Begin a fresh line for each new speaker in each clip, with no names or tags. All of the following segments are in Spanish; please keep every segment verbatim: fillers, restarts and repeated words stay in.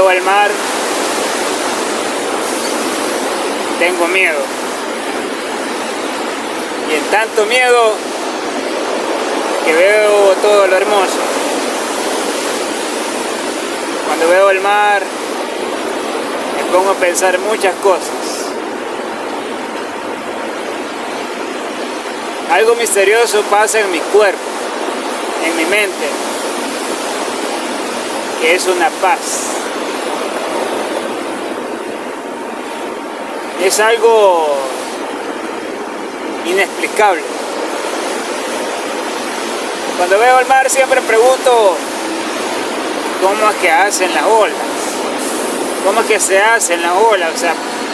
veo el mar, tengo miedo. Y en tanto miedo que veo todo lo hermoso. Cuando veo el mar, me pongo a pensar muchas cosas. Algo misterioso pasa en mi cuerpo, en mi mente, que es una paz. Es algo inexplicable. Cuando veo el mar siempre pregunto cómo es que hacen las olas, cómo es que se hacen las olas. O sea,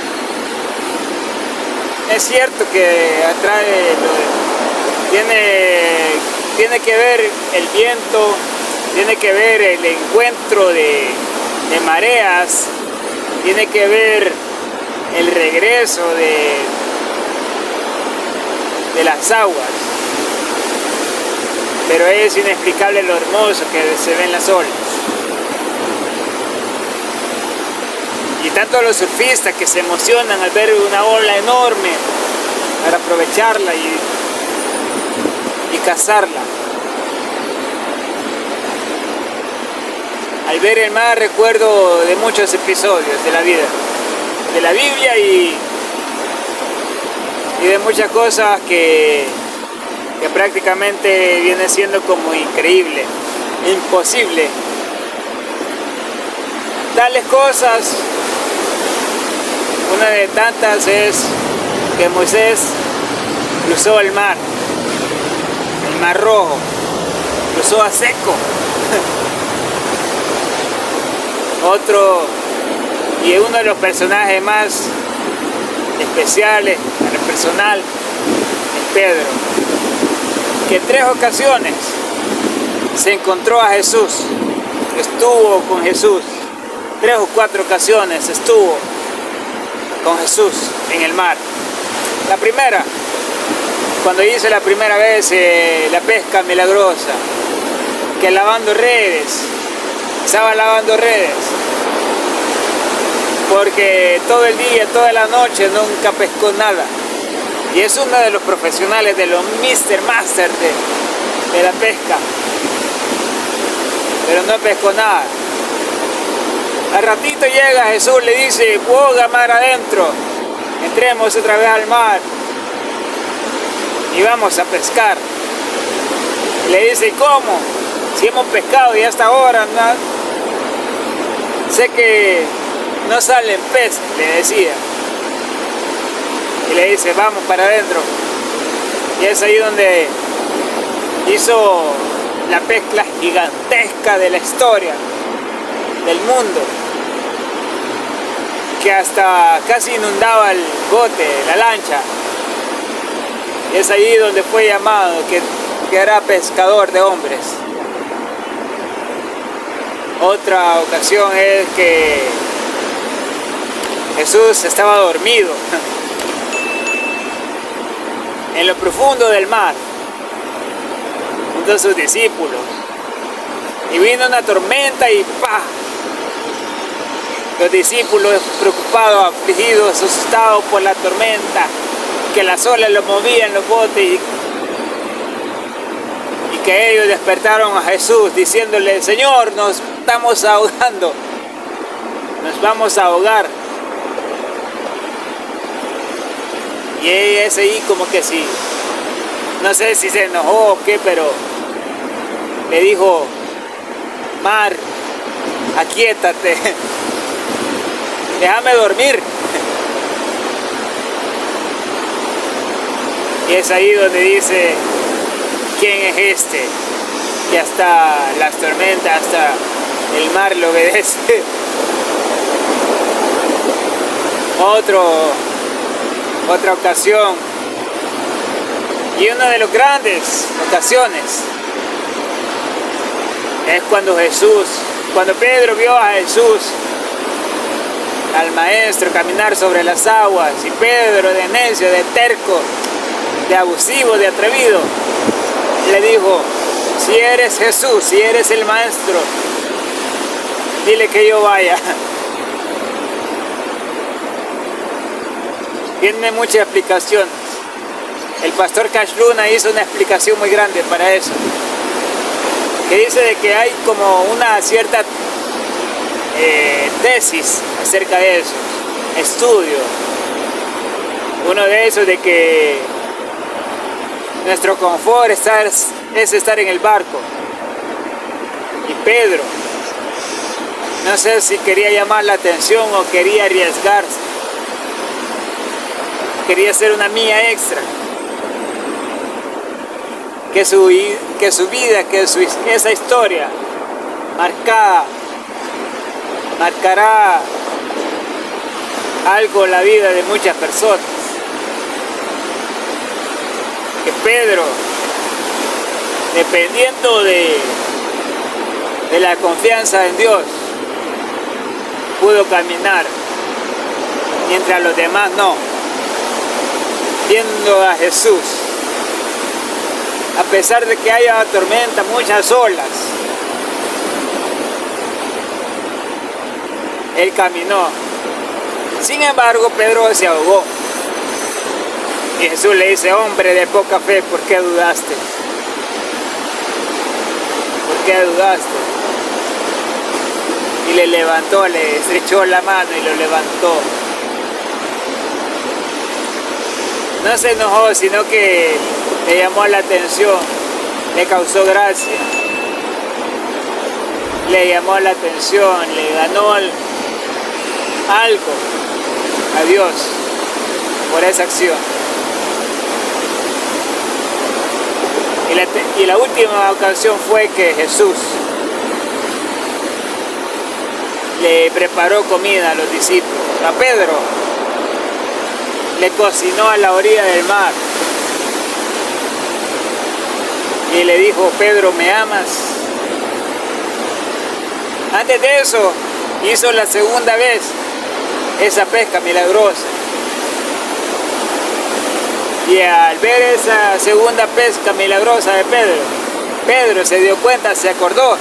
es cierto que atrae, tiene, tiene que ver el viento, tiene que ver el encuentro de, de mareas, tiene que ver el regreso de, de las aguas, pero es inexplicable lo hermoso que se ven las olas. Y tanto los surfistas que se emocionan al ver una ola enorme para aprovecharla y, y cazarla. Al ver el mar recuerdo de muchos episodios de la vida, de la Biblia y, y de muchas cosas que, que prácticamente viene siendo como increíble, imposible. Tales cosas, una de tantas es que Moisés cruzó el mar, el mar Rojo, cruzó a seco. Otro, y uno de los personajes más especiales para el personal es Pedro, que en tres ocasiones se encontró a Jesús, estuvo con Jesús, tres o cuatro ocasiones estuvo con Jesús en el mar. La primera, cuando hizo la primera vez eh, la pesca milagrosa, que lavando redes, estaba lavando redes, porque todo el día, toda la noche nunca pescó nada. Y es uno de los profesionales, de los mister Master de, de la pesca, pero no pescó nada. Al ratito llega Jesús, le dice: boga mar adentro, entremos otra vez al mar y vamos a pescar. Y le dice: ¿cómo? Si hemos pescado y hasta ahora no, sé que no salen peces, le decía. Y le dice: vamos para adentro. Y es ahí donde hizo la pesca gigantesca de la historia del mundo, que hasta casi inundaba el bote, la lancha. Y es ahí donde fue llamado, que, que era pescador de hombres. Otra ocasión es que Jesús estaba dormido en lo profundo del mar junto a sus discípulos, y vino una tormenta y ¡pah! Los discípulos preocupados, afligidos, asustados por la tormenta, que las olas los movían los botes, y, y que ellos despertaron a Jesús diciéndole: Señor, nos estamos ahogando, nos vamos a ahogar. Y ese ahí como que sí, no sé si se enojó o qué, pero le dijo: mar, aquíétate, déjame dormir. Y es ahí donde dice: ¿quién es este? Que hasta las tormentas, hasta el mar lo obedece. Otro, otra ocasión, y una de las grandes ocasiones, es cuando Jesús, cuando Pedro vio a Jesús, al maestro, caminar sobre las aguas, y Pedro, de necio, de terco, de abusivo, de atrevido, le dijo: si eres Jesús, si eres el maestro, dile que yo vaya. Tiene muchas explicaciones. El pastor Cash Luna hizo una explicación muy grande para eso, que dice de que hay como una cierta eh, tesis acerca de eso, estudio. Uno de esos de que nuestro confort estar, es estar en el barco. Y Pedro, no sé si quería llamar la atención o quería arriesgarse, quería hacer una milla extra, que su, que su vida, que su, esa historia marcada, marcará algo en la vida de muchas personas. Que Pedro, dependiendo de, de la confianza en Dios, pudo caminar, mientras los demás no, viendo a Jesús. A pesar de que haya tormenta, muchas olas, Él caminó. Sin embargo, Pedro se ahogó. Y Jesús le dice: hombre de poca fe, ¿por qué dudaste? ¿Por qué dudaste? Y le levantó, le estrechó la mano y lo levantó. No se enojó, sino que le llamó la atención, le causó gracia, le llamó la atención, le ganó algo a Dios por esa acción. Y la, y la última ocasión fue que Jesús le preparó comida a los discípulos. A Pedro le cocinó a la orilla del mar y le dijo: Pedro, ¿me amas? Antes de eso hizo la segunda vez esa pesca milagrosa, y al ver esa segunda pesca milagrosa de Pedro, Pedro se dio cuenta, se acordó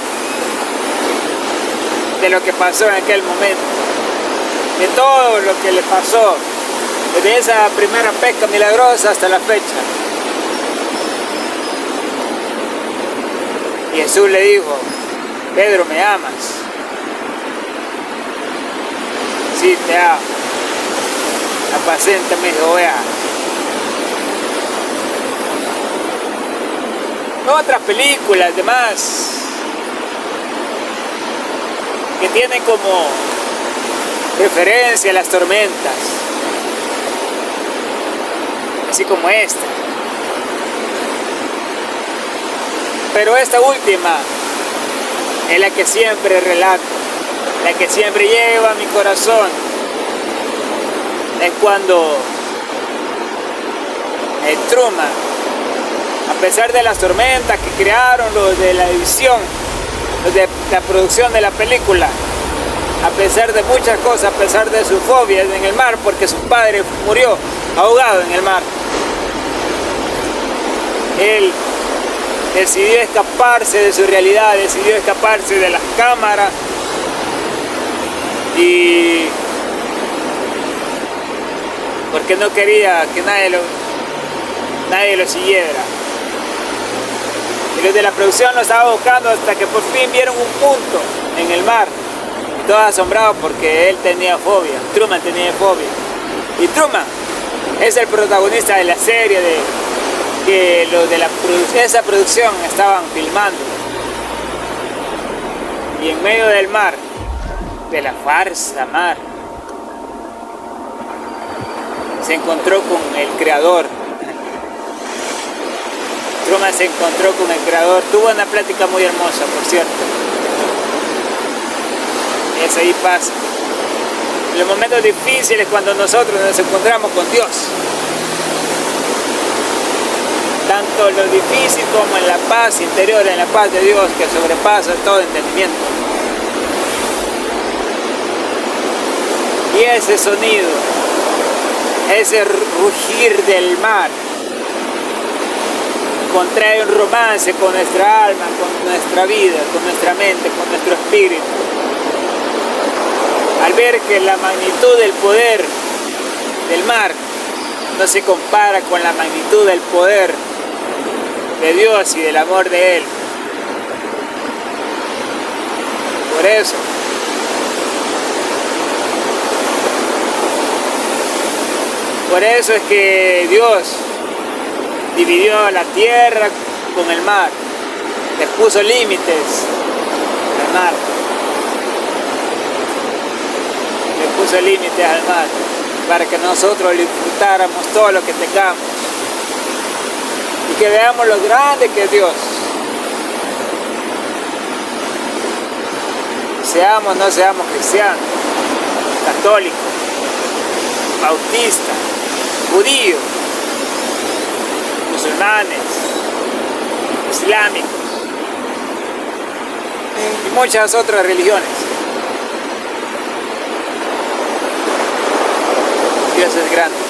de lo que pasó en aquel momento, de todo lo que le pasó desde esa primera pesca milagrosa hasta la fecha. Y Jesús le dijo: Pedro, ¿me amas? Sí, te amo. Apacenta mis ovejas. Otras películas demás que tienen como referencia a las tormentas, así como esta. Pero esta última es la que siempre relato, la que siempre lleva a mi corazón. Es cuando el Truman, a pesar de las tormentas que crearon los de la edición, los de la producción de la película, a pesar de muchas cosas, a pesar de su fobia en el mar, porque su padre murió ahogado en el mar, él decidió escaparse de su realidad, decidió escaparse de las cámaras y porque no quería que nadie lo, nadie lo siguiera. Y los de la producción lo estaban buscando hasta que por fin vieron un punto en el mar. Y todos asombrados porque él tenía fobia, Truman tenía fobia. Y Truman es el protagonista de la serie de que los de la produ esa producción estaban filmando. Y en medio del mar, de la farsa mar, se encontró con el creador. Truman se encontró con el creador, tuvo una plática muy hermosa, por cierto. Y eso ahí pasa. En los momentos difíciles, cuando nosotros nos encontramos con Dios, tanto en lo difícil como en la paz interior, en la paz de Dios que sobrepasa todo entendimiento. Y ese sonido, ese rugir del mar, contrae un romance con nuestra alma, con nuestra vida, con nuestra mente, con nuestro espíritu. al ver que la magnitud del poder del mar no se compara con la magnitud del poder de Dios y del amor de Él. Por eso, por eso es que Dios dividió la tierra con el mar, le puso límites al mar, le puso límites al mar, para que nosotros disfrutáramos todo lo que tengamos y que veamos lo grande que es Dios. Seamos o no seamos cristianos, católicos, bautistas, judíos, musulmanes, islámicos y muchas otras religiones. Dios es grande.